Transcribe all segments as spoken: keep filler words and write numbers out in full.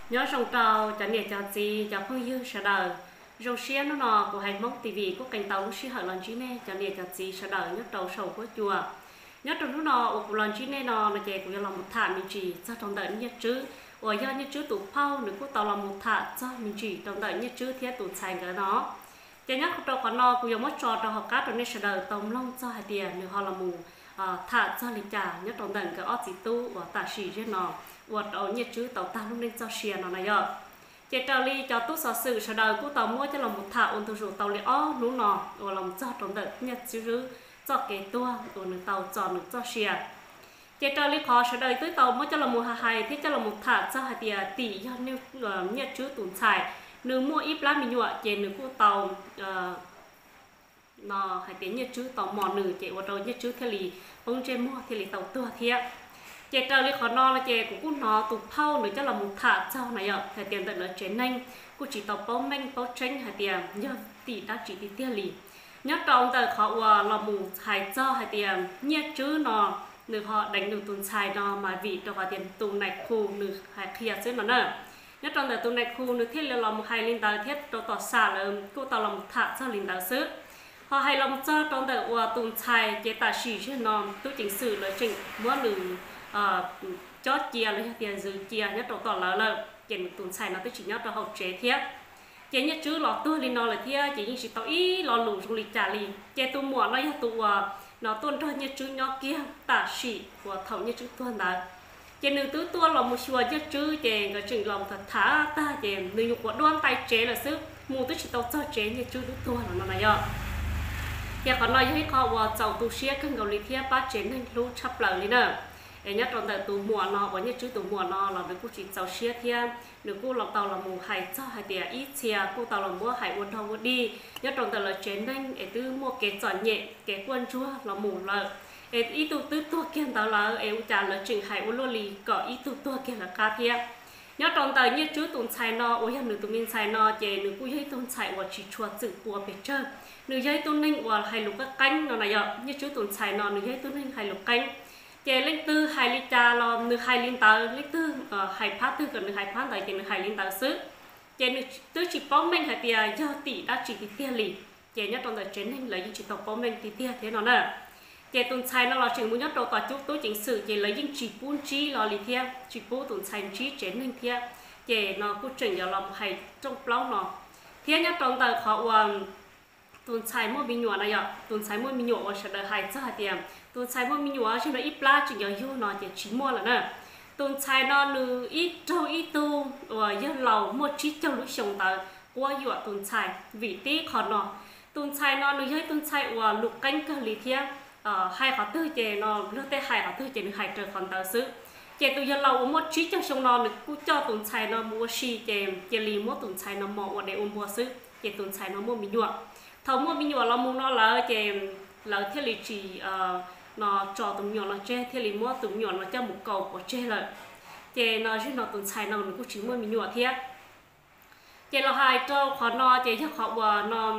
nhớ trong tàu cho nhiệt cho gì cho phương dư sợ đời rong xia nó nọ của hành mong tivi của cành tàu lúc xí hở lần chí nè cho nhiệt cho gì sợ đời nhớ tàu sầu của chùa nhớ trong lúc nọ của lần chí nè nọ là chè của lòng một thả mình chỉ cho trong đợi nhất chứ ở do nhất chứ tụ phao nữa của tàu lòng một thả cho mình chỉ trong đợi nhất chứ thiết tụ xài cái nó chè nhớ trong tàu còn nọ của mất trò trong học cá trong nên sợ đời tàu long cho hai tiền nữa họ là mù thả cho lịch trả nhớ trong đợi cái ót chỉ tu và tạ sĩ trên nọ vượt ở nhiệt chứ tàu ta lúc nên cho xìa nó này giờ chế trao ly cho tú sở sự sở đời của tàu mua cho lòng một thả ôn tu tàu li ó nú nọ và lòng cho trong đợt nhiệt chứ cho cái tua của nước tàu chọn được cho xìa chế trao ly khó sở đời tới tàu mua cho lòng một hà hai thì cho lòng một thả cho hai tỷ tỷ do nhiệt nhiệt chứ tồn xài nếu mua ít lá mình nhọ chế nước của tàu nó hai tiếng nhiệt chứ tàu mòn nửa chế vào rồi nhiệt chứ theo lì ông chế mua theo lì tàu tua thiệt chế trâu li khó no là chế cũng cũng nó tụt phao nữa cho là một thả trâu này ạ hay tiền tận là chế nhanh cũng chỉ tàu bao manh bao tranh hay tiền nhớ tỷ đã chỉ tỷ tiền lì nhớ trong tờ khó qua là một hai cho hay tiền nhiệt chứ nó được họ đánh được tuần xài nó mà vị cho họ tiền tù này khu được hai kia chứ nó nữa nhớ trong tờ tù này khu được thiết là một hai linh tờ thiết cho tỏ xả là cô tàu là một thả cho linh tờ sức họ hay lòng cho trong tờ qua tuần xài chế tả xỉ chứ nó tôi chỉnh sự là chỉnh muốn được cho chia lấy tiền dư chia nhất đầu tỏ là là tiền tuần xài nó tới chỉ nhất là học chế thiết chế nhất chứ lọ tôi lên nó là thiết chỉ những sự tao ý lọ lủng trong lịch trả lì chế tôi mua nó tụ nó tuần thôi nhất chứ nhỏ kia tả sĩ của thầu nhất chứ tuần đó chế nữ tứ tuần là một chùa nhất chứ chế cái trình lòng thật thả ta chế nữ nhục của đoan tay chế là sức mua tới chỉ tao cho chế nhất chứ tuần là nó này ạ chế còn nói với họ vào giàu tu xia cưng cầu lịch thiết ba chế nên lưu chấp lời lên nữa em nhớ trong tờ tù mùa nó có nhất chứ tù mùa nó là với cô chỉ giàu xia thia nếu cô lọc tàu là mù hải cho hai tiền ít chia cô tàu là mua hải quân thâu đi nhớ trong tờ là chén nhanh em tư mua cái chọn nhẹ cái quân chua là mù là em ít tu tứ tua kia tàu là em trả là chỉnh hải quân luôn lì có ít tu tua kia là ca thia nhớ trong tờ nhất chứ tồn xài nó ôi em nữ tụ minh xài nó chè nữ cô dây tồn xài và chỉ chua tự của bể chơi nữ dây tồn ninh và hai lục các canh nó này ạ nhất chứ tồn xài nó nữ dây tồn ninh hai lục canh chế linh tư hai lít trà lo nửa hai linh tờ linh tư hai phát tư gần nửa hai phát tại chế nửa hai linh tờ xứ chế nửa tư chỉ bóng mình hai tiền do tỷ đã chỉ tiền lì chế nhất trong đời chế ninh lấy những chỉ tộc bóng mình thì tiền thế nó nè chế tuần sai nó là chừng muốn nhất đầu tòa chút tôi chỉnh sử chế lấy những chỉ buôn chi lo lì thiên chỉ buôn tuần sai chi chế ninh thiên chế nó cũng chỉnh vào lòng hay trong plau nó thiên nhất trong đời họ tuần sai mua bình nhựa này ạ tuần sai mua bình nhựa sẽ đợi hai cho hai tiền tuần sai mua bình nhựa chứ nó ít pla chỉ nhờ yêu nó chỉ chỉ mua là nè tuần sai nó nữ ít trâu ít tu và yêu lầu mua chỉ trâu lúc sống tới qua nhựa tuần sai vị tí còn nó tuần sai nó nữ hơi tuần sai và lục canh cơ lý thiên hai khó tư chè nó lúc tới hai khó tư chè nữ hai trời còn tới xứ chè tu yêu lầu mua chỉ trâu sống nó nữ cứ cho tuần sai nó mua xì chè chè lì mua tuần sai nó mỏ và để ôm mua xứ chè tuần sai nó mua bình nhựa thầu mua bình nhựa là mua nó là chè là thiết lý chỉ nó cho tụi nhỏ nó che thiết lý mua tụi nhỏ nó cho một cầu của che là chè nó chứ nó tụi xài nó nó cũng chỉ mua bình nhựa thiết chè là hai trâu khó nó chè cho họ và nó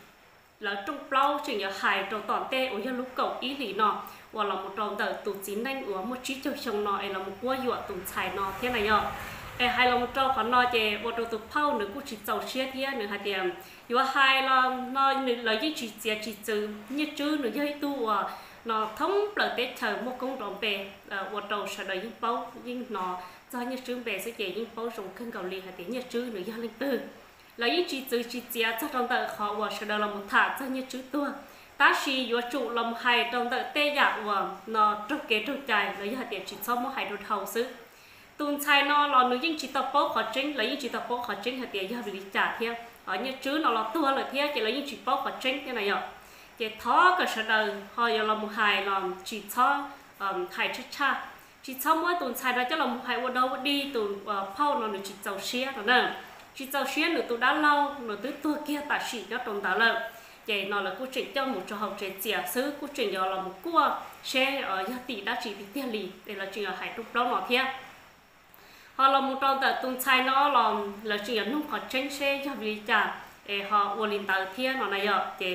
là trong plau chỉ là hai trâu toàn tê ở cho lúc cầu ý lý nó và là một trâu tờ tụt chín đánh của một chiếc trâu chồng nó là một qua nhựa tụi xài nó thế này nhở hai là một trâu khó nó chè một trâu tụt phao nữa cũng chỉ giàu xe thiết nữa hai tiền dù hai là nó lấy những chỉ chỉ chỉ từ như chứ nữa dây tu à nó thống lợi tết chờ một công đoạn về một đầu sẽ đợi những bao nhưng nó do như chứ về sẽ chỉ những bao dùng cân cầu lì hay tiếng như chứ nữa do linh tư lấy những chỉ từ chỉ chỉ cho trong tờ họ và sẽ đợi là một thả cho như chứ tua ta chỉ dù trụ lòng hai trong tờ tê dạ và nó trục kế trục dài lấy hạt tiền chỉ sau một hai đột hậu xứ tuần sai nó là nữ những chỉ tập bố khó chính lấy những chỉ tập bố khó chính hạt tiền do bị trả theo ở như chứ nó là tua là thế chỉ lấy những chỉ bố khó chính thế này ạ chỉ thó cái sự đời họ giờ là một hài làm chỉ thó hài chết cha chỉ thó mỗi tuần sai đó cho là một hài ở đâu đi tuần phao nó được chỉ giàu xía đó nè chỉ giàu xía nữa tôi đã lâu nữa tới tua kia tại sĩ nó trồng tạo lợi chỉ nó là câu chuyện cho một trò học trẻ trẻ xứ câu chuyện giờ là một cua xe ở gia tỷ đã chỉ tiền lì đây là chuyện ở hải trục đó nó thế họ là một trò tại tuần sai nó làm là chuyện nông khó tranh xe cho vì trả họ ôn linh tạo thiên nó này ạ thì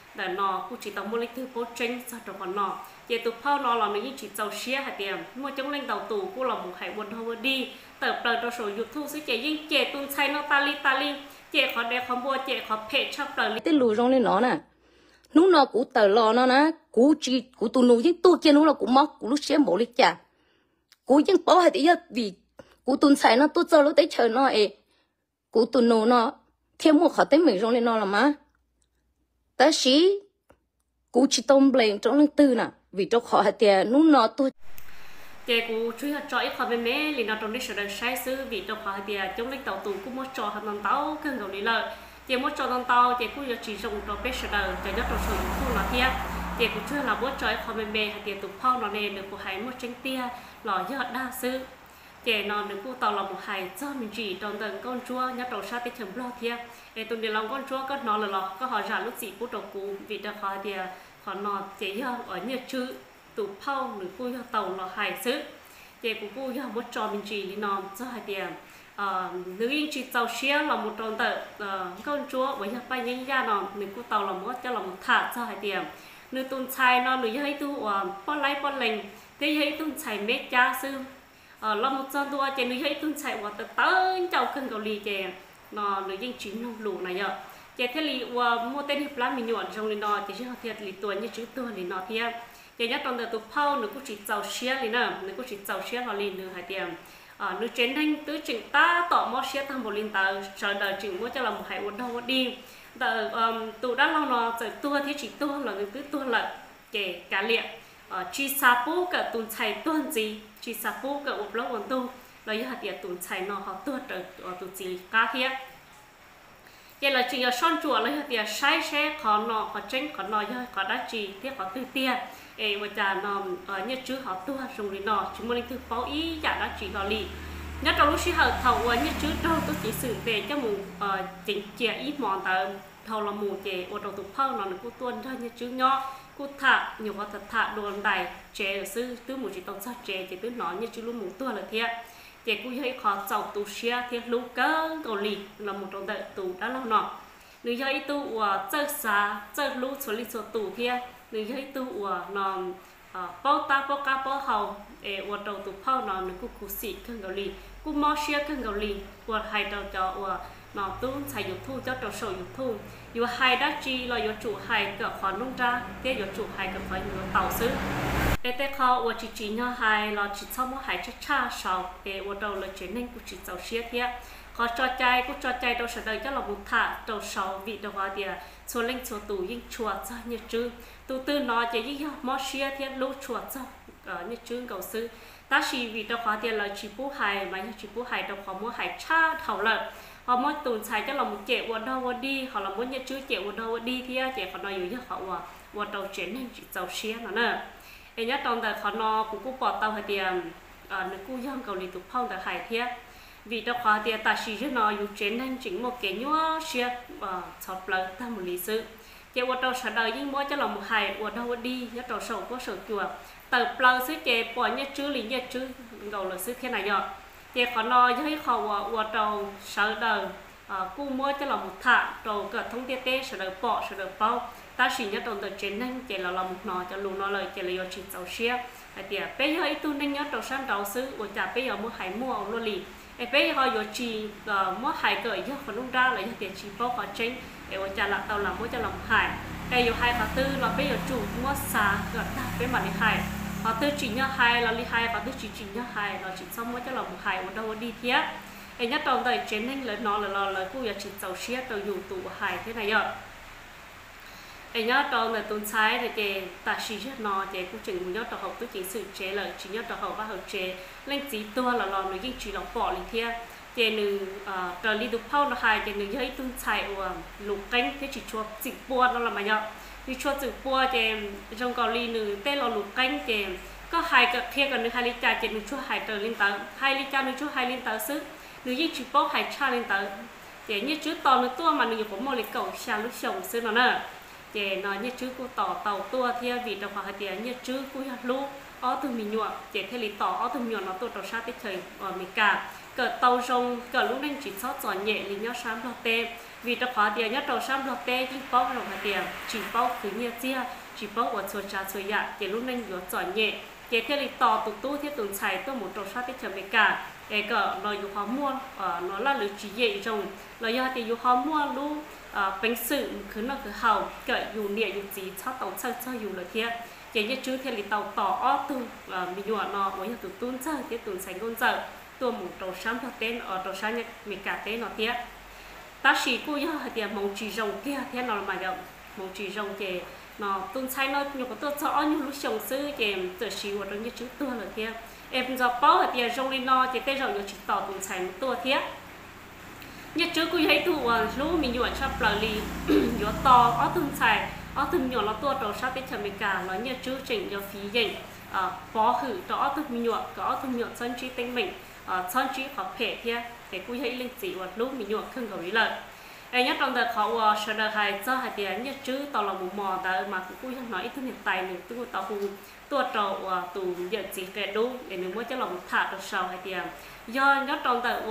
để nó cũng chỉ tàu mua lịch thứ bố tranh sao cho còn nó chế tụ phao nó là những chỉ tàu xía hạt tiền mua trong lên tàu tù cũng là một hải quân thôi đi tập đời cho số youtube sẽ chế những chế tuôn say nó tali tali chế khó đẹp khó mua chế khó phê chấp đời tên lùi trong lên nó nè lúc nó cũng tờ lò nó nè cũng chỉ cũng tụ nụ những tôi kia nó là cũng móc cũng lúc xem bộ lịch trả cũng những bảo hạt tiền vì cũng tuôn say nó tôi cho lúc tới chờ nó ấy cũng tụ nụ nó thêm một khó tới mình trong lên nó là má ta sĩ cũng chỉ tông lên trong lên tư nè vì trong khó hạt tiền lúc nó tôi chế cú chui hạt trọi khó bên mẹ liền nó trong đấy sẽ sai sư vì trong khó hạt tiền trong lên tàu tù cũng muốn trò hạt nón tàu cần cầu đi lợi chế muốn trò nón tàu chế cũng chỉ dùng trong bếp sẽ đời cho nhất trong số thu là thiệt chế cũng chưa là muốn trọi khó bên mẹ hạt tiền tụ phao nó nên được của hải một tranh tia lò giọt đa sư chế nó được của tàu là một hải cho mình chỉ trong tầng con chua nhất trong sát tới chấm lo thiệt để tụi điều lòng con chua có nó là lò có họ giả lúc gì cũng đầu cú vì đã khó hạt tiền khó nó chế ở nhiệt chữ tụ phao nửa cua tàu là hải sức chế của cô giờ một trò mình chỉ đi nằm cho hai tiền nữ yên chỉ tàu xía là một tròn tờ con chúa với nhà bay nhanh ra nằm nữ cô tàu là một cho là một thả cho hai tiền nữ tuần xài nó nữ hay tu bao lấy bao lành thế hay tuần xài mét cha sư là một tròn tua chế nữ hay tuần xài và tờ tới cháu cần cầu lì chế nó nữ yên chỉ nông lũ này giờ chế thế lì mua tên hiệp lá mình nhọn trong lì nó chế cho thiệt lì tuổi như chữ tuổi lì nó thiệt chế nhất trong đời tụ phao nữ cũng chỉ giàu xía lì nè nữ cũng chỉ giàu xía họ lì nữ hai tiền nữ chiến tranh tứ chỉnh ta tỏ mót xía thằng bộ linh ta chờ đời chỉnh mua cho là một hải quân đâu đi đợi tụ đã lâu nó trời tua thế chỉ tua là người cứ tua là chế cá liệm chi sa pu cả tuần chạy tuần gì chi sa pu cả ốp lông quần tu là như hạt tiền tuần chạy nó họ tua trời tuần gì cá thiệt vậy là chỉ ở son chùa lấy hạt tiền sai xe khó nọ khó tranh khó nọ hơi khó đá chỉ tiếc khó tư tiền ê và cha nó ở nhất chữ họ tua dùng đi nọ chúng mình thứ pháo ý giả đã chỉ họ lì nhất trong lúc xí hở thầu và nhất chữ đâu tôi chỉ sử về cho mù chỉnh chè ít mòn tờ thầu là mù chè ở đầu tục phao nó là cô tuân thôi nhất chữ nho cô thạ nhiều họ thật thạ đồ đầy chè ở sư tứ mù chỉ tông sao chè chỉ tứ nó nhất chữ lúc mù tua là thiệt chè cô thấy khó giàu tù xia thiệt lúc cơ cầu lì là một trong đợi tù đã lâu nọ nếu thấy tụ chơi xa chơi lúc số lịch số tù thiệt người thấy tu ở nó bao ta bao cá bao hầu để ở đầu tụ phao nó nó cũng cú xịt khăn gạo lì cú mò xia khăn gạo lì ở hai đầu cho ở nó tu xài dục thu cho đầu sầu dục thuอยู่hai đá chi làอยู่chủ hai cỡ khoản nông ra thếอยู่chủ hai cỡ phải nhiều tàu xứ để thếเขาở chỉ chỉ nhau hai là chỉ sau mỗi hai chắc cha sau để ở đầu là chuyển nên cũng chỉ tàu xia thế họ cho chạy cũng cho chạy đầu sợi đời cho là một thả đầu sau vị đầu hoa địa số linh số tùยิ่งchùa cho nhiệt trư tụ tư nó chỉยิ่งmò xia thiên lũ chùa cho ở nhiệt trư cầu sư ta chỉ vì đầu hoa địa là chỉ bố hài mà chỉ bố hài đầu họ mua hài cha thầu lợi họ mua tồn xài cho là một trẻ quần đâu quần đi họ là muốn nhiệt trư trẻ quần đâu quần đi thì trẻ còn nóiอยู่cho họ quần quần đầu chuyển nên chỉ giàu xia nó nè em nhớ trong đời họ nó cũng cũng bỏ tàu hài tiền ở nước cũ dân cầu lì tụ phong tại hải thiệt vì đó khóa tiền ta chỉ cho nó dùng trên nên chính một cái nhua xia và sọt lợn ta một lý sự chế ở đầu sở đời nhưng mỗi cho lòng một hải ở đâu đi nhất đầu sầu có sở chùa từ lợn xứ chế bỏ nhất chữ lý nhất chữ đầu là xứ thế này rồi chế khó nói với họ ở đầu sở đời cú mỗi cho lòng một thả đầu cỡ thông tiết tế sở đời bỏ sở đời bao ta chỉ nhất đầu từ trên nên chế là lòng một nọ cho lù nó lời chế là do chỉ giàu xia hay tiệt bây giờ tu nên nhớ đầu sang đầu xứ ở chả bây giờ mua hải mua ở luôn lì em bây giờ giờ chỉ mua hải cởi chứ còn không ra là giờ tiền chỉ bao họ tránh để ở chả là tàu làm mua cho lòng hải đây giờ hai tháng tư là bây giờ chủ mua xà gần ta với mặt đi hải họ tư chỉ nhớ hai là đi hai và tư chỉ chỉ nhớ hai là chỉ xong mua cho lòng hải ở đâu đi thế em nhớ trong đời trên nên lời nó là là lời cô giờ chỉ giàu xía tàu dù tụ hải thế này rồi em nhớ trong đời tuần sai thì cái ta chỉ rất nó cái cũng chừng nhớ trong học tôi chỉ sự chế lời chỉ nhớ trong học và học chế lên chỉ tua là lo nóยิ่งchỉ lòng bỏ lên thế cái nữ trời đi đục phao nó hài cái nữ giấy tuần sai ở lục cánh thế chỉ cho dịch bua nó là mà nhở vì cho dịch bua cái trong cầu ly nữ tên là lục cánh cái có hai cái kia còn nữ hai ly trà cái nữ cho hai trời lên tới hai ly trà nữ cho hai lên tới sức nữยิ่งchỉ bó hai cha lên tới cái như chữ to nữ tua mà nữ cũng mua lịch cầu xa lúc chồng xưa nó nè chế nói nhất chữ của tỏ tàu tua thì vì trong khoảng tiền nhất chữ của hạt lú ở từ mình nhọ chế theo lý tỏ ở từ nhọ nó tôi tàu sát tích thời ở mình cả cỡ tàu rồng cỡ lúc nên chỉ sót giỏi nhẹ lý nhau sáng lọt tê vì ta khóa tiền nhất đầu sáng lọt tê nhưng bao rồi tiền chỉ bao cứ nhẹ chia chỉ bao ở chỗ trà chỗ dạ thì lúc nên vừa giỏi nhẹ cái theo lý tỏ tụ tu theo tuần chạy tôi một đầu sát tới chậm cả cái cỡ nó dù họ mua nó là lưỡi chỉ dễ rồng là do thì dù họ mua lu bánh sự cứ nó cứ hậu cỡ dù nhẹ dù gì sao tàu sao sao dù là thế cái nhất chứ theo lý tàu tỏ ó tu mình nhọn nó với tụ tuần chơi theo tuần chạy ngôn giờ tôi một đầu sáng thật tên ở đầu sáng nhất mình cả tên nó thế ta chỉ cô nhớ thì mong chỉ rồng kia thế nào mà rồng mong chỉ rồng thì nó tuần chạy nó nhiều có tôi rõ như lúc sống sư thì tự chỉ của trong nhất chữ tôi là thế em giờ bao thì rồng lên nó thì tên rồng nhiều chỉ tỏ tuần chạy một tôi thế nhất chữ cô thấy tụ lúc mình nhọn sắp là lì nhọ to ở tuần chạy ở tuần nhỏ nó tôi đầu sáng tới chậm mình cả nó nhất chữ chỉnh cho phí dành phó hử đó tuần mình nhọn có tuần nhọn sân trí tính mình son trí khó thể thế để cô thấy linh chỉ hoặc lúc mình nhọ không cầu ý lợi ai nhất trong đời họ sợ đời hay cho hai tiền nhất chứ tao là một mò đời mà cô nói ít thứ hiện tại mình tôi tao hù tôi trâu tù nhận chỉ kẻ đúng để mình mới cho lòng thả được sau hai tiền do nhất trong đời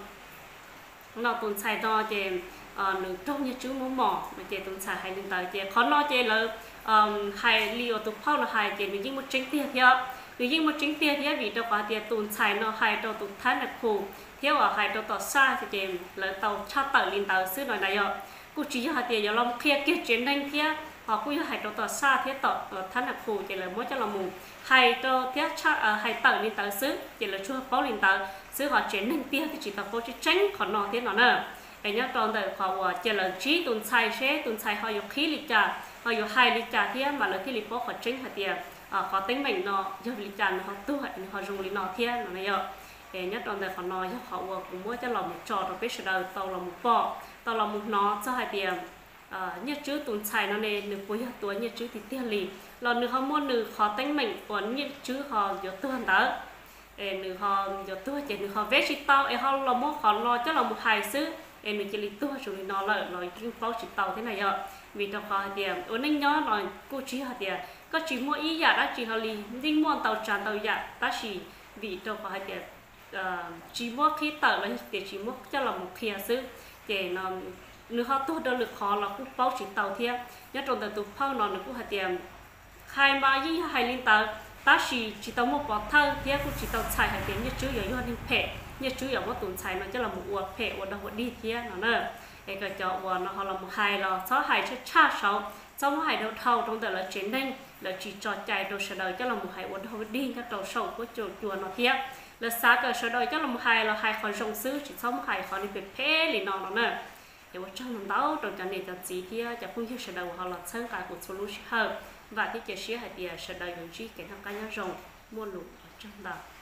nó tuần xài đo chè nửa trong nhất chứ muốn mò mà chè tuần xài hay linh tài chè khó lo chè là hay liều tụ phong là hay chè mình chỉ một tránh tiền theo người dân một chính tiền thế vì đâu có tiền tuần xài nó hay đâu tụt thắt là khổ theo ở hay đâu tỏ xa thì tiền là tàu cha tàu liên tàu xứ nói này rồi cô chỉ cho tiền giờ lòng kia kia chuyển đánh kia họ cũng hay đâu tỏ xa thế tỏ thắt là khổ thì là mỗi cho là mù hay đâu thế cha hay tàu liên tàu xứ thì là chưa có liên tàu xứ họ chuyển đánh tiền thì chỉ tàu có chỉ tránh còn nó thế nó nè anh nhớ trong đời họ chỉ là chỉ tuần xài sẽ tuần xài họ dùng khí lịch trả họ dùng hai lịch trả thế mà là khí lịch có họ tránh hạt tiền họ tính mình nó do lý tràn họ tu hại họ dùng lý nó thiên nó này rồi để nhất trong đời họ nói cho họ cũng muốn cho lòng một trò rồi biết đời tàu là một bọ tàu là một nó cho hai tiền nhất chữ tuần xài nó này được cuối tuổi nhất chữ thì tiền lì là nửa họ mua nửa họ tính mình còn nhất chữ họ do tu hành đó nửa họ do tu chỉ nửa họ vét chỉ tàu em họ là một họ lo cho là một hài sứ em nửa chỉ lý tu dùng lý nó lợi rồi kinh bao chỉ tàu thế này rồi vì trong họ tiền ở nên nhớ nói cô chỉ họ tiền có chỉ mua ý giả đã chỉ họ lì nhưng mua tàu tràn tàu giả ta chỉ vì trong họ tiền chỉ mua khi tàu là để chỉ mua cho là một kia xứ để nó nếu họ tốt đâu được họ là cũng bao chỉ tàu thiệt nhất trong tàu tụ phong nó nó cũng họ tiền hai ba ý hai liên tàu ta chỉ chỉ tàu một bó thơ thiệt cũng chỉ tàu xài hai tiền nhất chữ ở do đi phe nhất chữ ở một tuần xài nó cho là một uổng phe uổng đâu đi thiệt nó nè cái cái cho uổng nó họ là một hai là sáu hai cho cha sáu trong hai đầu thầu trong tờ là chiến đánh là chỉ trò chạy đầu sở đời cho là một hai uốn đầu đi các đầu sầu của chuột chùa nó thiệt là xa cờ sở đời cho là một hai là hai khỏi rồng sứ chỉ xong hai khỏi đi về phe thì nó nó nè để một trong năm đó trong trận này trận gì kiaจะพูดที่sở đời họ là sơn cả của solution và cái chế sĩ hay tiền sở đời những chi cái thằng cá nhân rồng mua lụt trong đó